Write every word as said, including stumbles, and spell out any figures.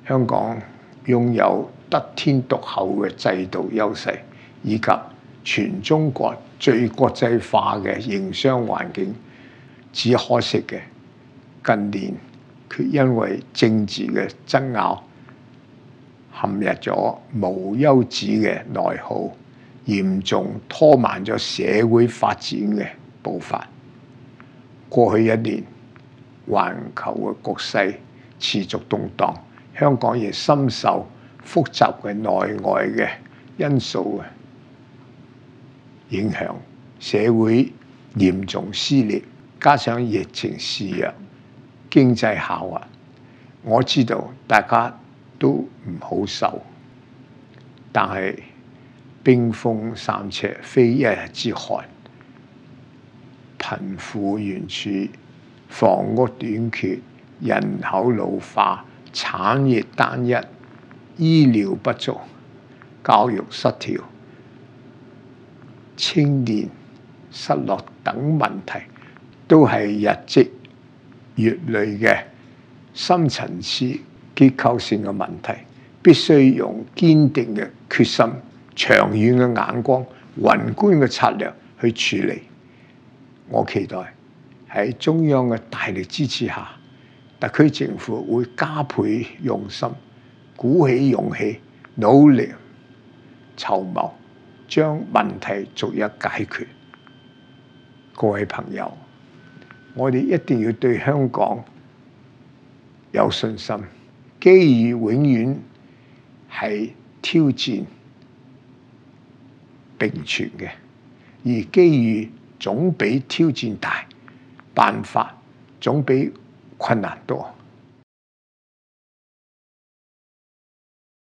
香港擁有得天獨厚嘅制度優勢，以及全中國最國際化嘅營商環境。只可惜嘅，近年卻因為政治嘅爭拗，陷入咗無休止嘅內耗，嚴重拖慢咗社會發展嘅步伐。過去一年，環球嘅局勢持續動盪，香港亦深受複雜嘅內外嘅因素嘅影響，社會嚴重撕裂。加上疫情肆虐、經濟下滑，我知道大家都唔好受。但係冰封三尺，非一日之寒。貧富懸殊、房屋短缺、人口老化、產業單一、醫療不足、教育失調、青年失落等問題，都係日積月累嘅深層次結構性嘅問題，必須用堅定嘅決心、長遠嘅眼光、宏觀嘅策略去處理。我期待喺中央嘅大力支持下，特區政府會加倍用心、鼓起勇氣、努力籌謀，將問題逐一解決。各位朋友，我哋一定要對香港有信心。機遇永遠係挑戰並存嘅，而機遇總比挑戰大，辦法總比困難多。